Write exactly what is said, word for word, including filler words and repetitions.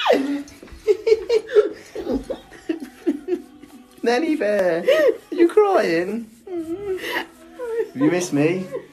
Nanny Bear, are you crying? Have you missed me?